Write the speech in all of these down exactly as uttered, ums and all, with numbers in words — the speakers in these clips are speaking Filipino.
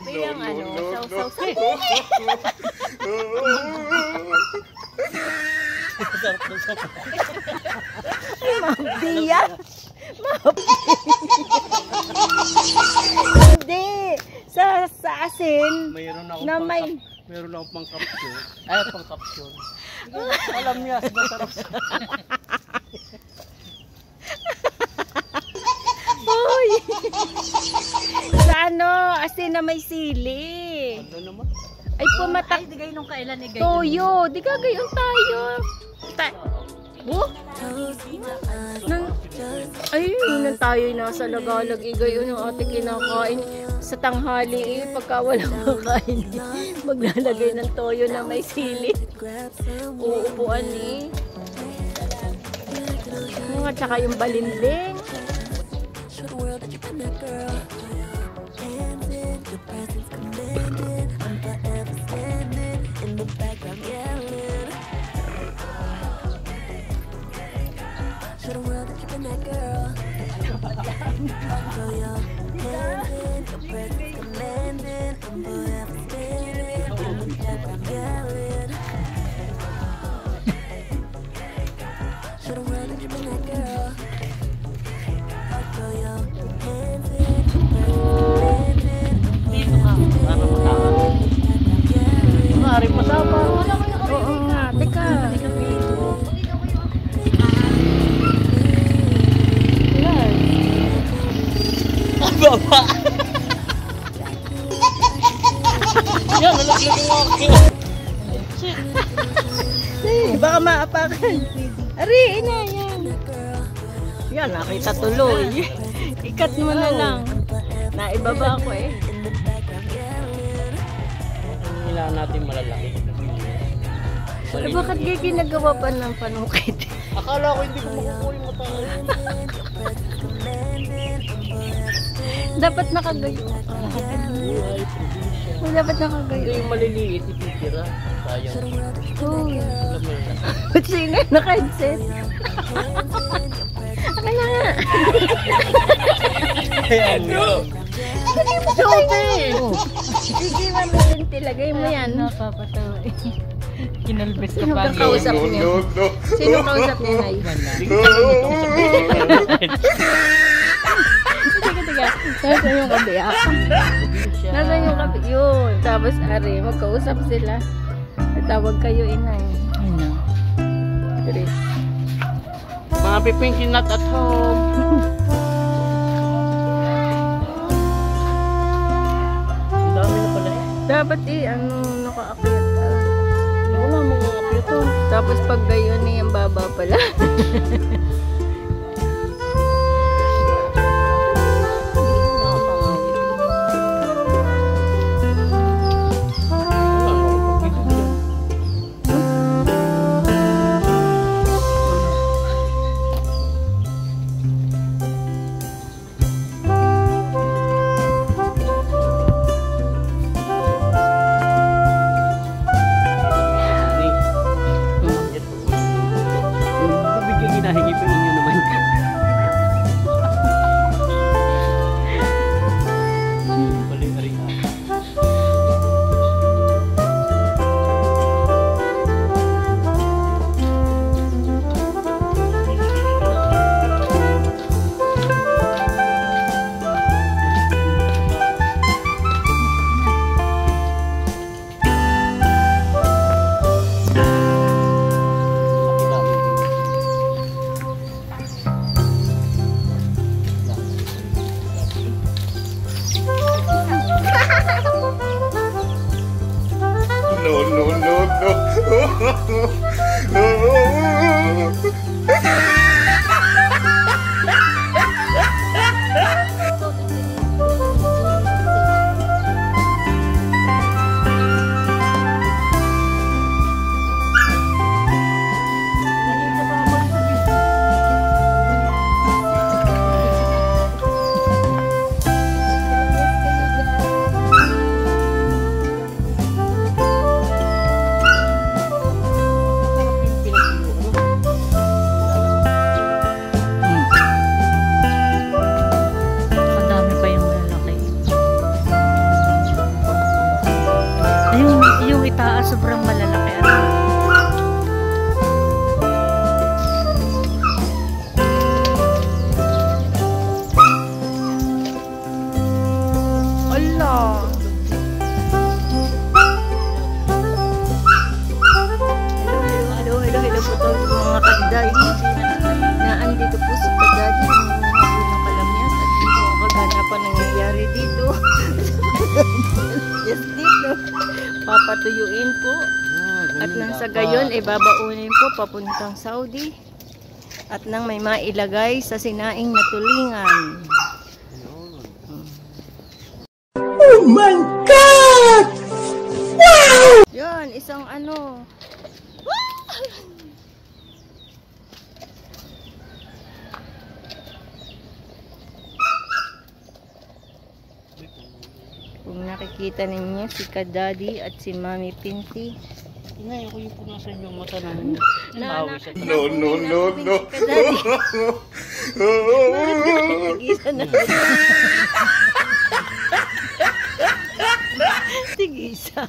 yung ano, saw-saw-saw. Ay, mabdiya. Hindi. Sa, sa asin. Mayroon ako na pang, may... mayroon ako pang capsule. Ay, pang capsule. Alam niya, masarap sa... Uy! Sa ano, asin na may sili. Ano naman? Ay, pumatak. Ay, di kayo nung kailan ni Gayon. Toyo. Di ka gayon tayo. Ta oh? Nang, ay, nang tayo nasa lagalag. Igayon ang ate kinakain. Sa tanghali, eh, pagka walang makain, maglalagay ng toyo na may sili. Uupuan eh. At saka yung balinding. Maaaring masama. Oo nga, teka. Yan. Baba! Yan, nalaglag yung akin. Eh, baka maapakan. Ari, ina, yan. Yan, nakita tuloy. Ikat mo na lang. Naibaba ko eh. Kailangan natin malalaki. Pero bakit kayo ginagawa pa ng panukit? Akala ko hindi ko makukuha yung mata. Dapat nakagayo. Dapat nakagayo. Yung maliliit, ititira. Sayang. Oh. Alam mo yun. Ba't sino yung naka-headset? Akin na nga. Ayan yun. Sote! Sige, mamitin. Tilagay mo yan. Napapatawa eh. Kinalbis ka Sino pa. kang kausap niya? Sino kausap niya, Nay? Tiga, tiga. Nasaan yung kabiya? Nasaan yung kabiya? Yun. Tapos, ari, magkausap sila. Tawag kayo, inay. Ano? Chris. Mga pipinkin not at home. Ang dami na pala eh. Dapat eh, ano, nakaakyat ka. Wala mga kapito. Tapos pag gayon eh, ang baba pala. Hingipin ninyo sobrang malalaki. Ano? Allah. Hello, hello, hello, hello po to mga kadaddy. Naandito po si kadaddy ng mga ng kalamyas at dito ang kaganapan nangyayari dito. Yes, dito. Papatuyuin po. At nang sa gayon, eh babaunin po papuntang Saudi. At nang may mailagay sa sinaing na tulingan. Oh my God! Wow! Yan, isang ano. Kung nakikita ninyo si Kadadi at si Mami Pinti. Ngayon ko yung punasan yung mata ng Na, bawi na, sa no, no, no, no. Tigisan na. Tigisan.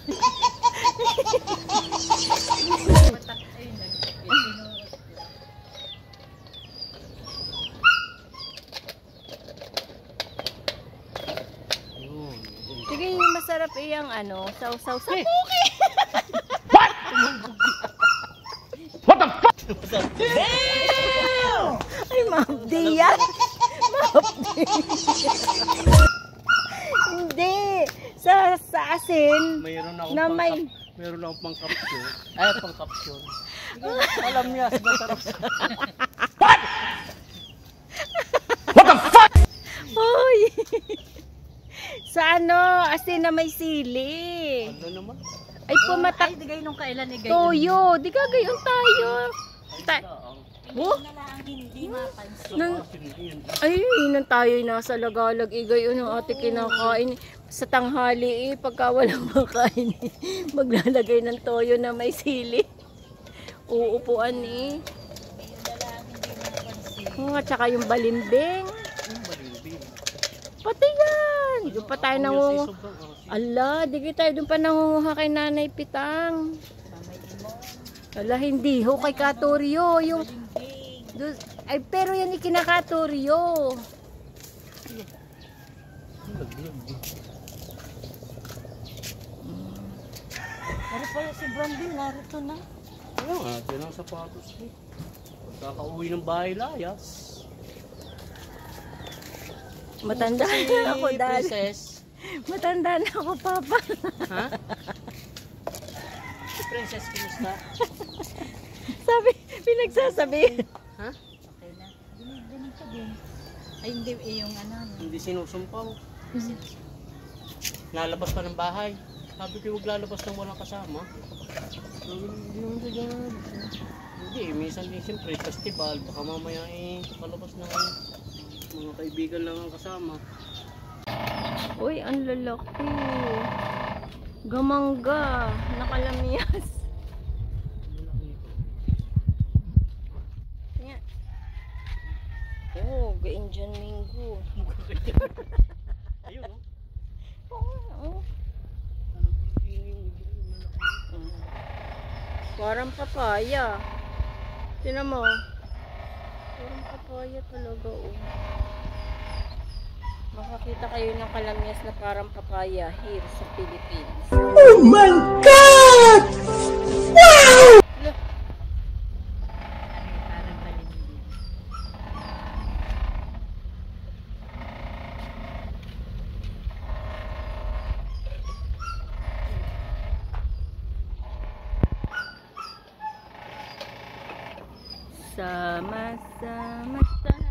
Sige, masarap iyang ano, saw-saw sa puki. What the fuck? Damn! Ay, mabdi yan. Mabdi. Hindi. Sa, sa asin, Mayroon akong na pang may... Mayroon akong pang capsule. Ay, pang capsule. Alam niya, masarap sa... What? What the fuck? Hoy! Sa ano, asin na may sili. Ano naman? Ay, pumatak. Ay, di kayo nung kailan ni Gayon. Toyo. Di ka gayon tayo. Ta oh? Na lang hindi mapansin. Nang, ay, nang tayo nasa lagalag. Igay yun ang ate kinakain. Sa tanghali eh, pagka walang makain eh, maglalagay ng toyo na may sili. Uupuan eh. Oh, at saka yung balimbing. Pati yan. Doon pa tayo nangunguha. Ala, di kita tayo doon pa nangunguha kay Nanay Pitang. Ala, hindi ho kay Katoryo. Yung, doon, ay, pero yan ikinakatoryo. Pero pala si Brandon, narito na. Ano nga, ito ang sapatos eh. Pagkakauwi ng bahay layas. Matanda na ako, dad. Princess. Matanda na ako, papa. Ha? Si Princess, kumusta? Sabi, pinagsasabi. Ha? Okay na. Dinig ka din. Ay, hindi, eh, yung ano. Hindi sinusumpaw. Lalabas pa ng bahay. Sabi ko huwag lalabas ng walang kasama. Hindi naman siya dyan. Hindi, minsan din siyempre festival. Baka mamaya eh, palabas ng mga kaibigan lang ang kasama. Uy, ang lalaki. Gamangga. Nakalamyas. Nga. Oh, ga-Indian mango. Ayun, no? Oo, oo. Parang papaya. Tinan mo. Parang papaya talaga, oh. Makakita kayo ng kalamyas na parang papaya here sa Philippines. Oh my God! Wow! Look. Ano, parang balimbing. Sama-sama tayo.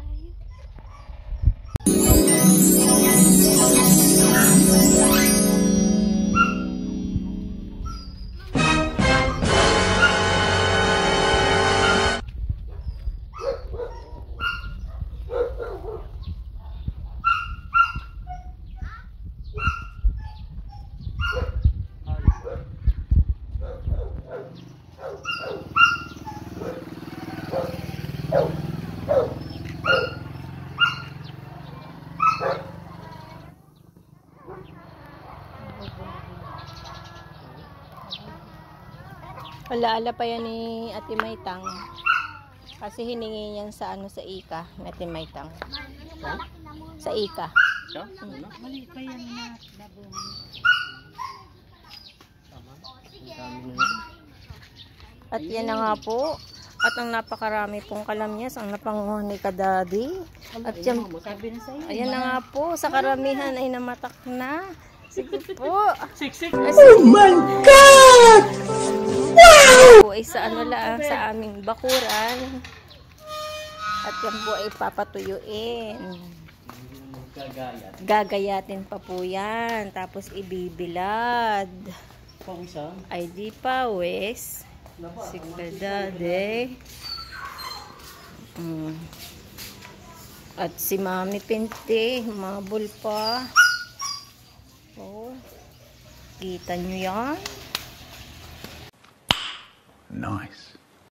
Alaala pa yan ni Ate Maitang. Kasi hiningi yan sa ano sa Ika, ni Ate Maitang. Ha? Sa Ika. Siya? Ano? Mali pa yan na labungan. Tama. Ang dami na yun. At yan na nga po. At ang napakarami pong kalamyas ang napanguha ni Kadadi. At yan, Sabi na sa'yo. ayan na nga po, sa karamihan ay namatak na. Sige po. Siksik! Oh my God! Wow! Po ay sa ano lang, sa aming bakuran. At yan po ay papatuyuin. Gagayat. Gagayatin pa po yan. Tapos ibibilad. Pawisan. Ay di pa, wes. Sige, Daddy. Mm. At si Mami Pinti, mabul pa. Oh. Kita nyo yan? Nice.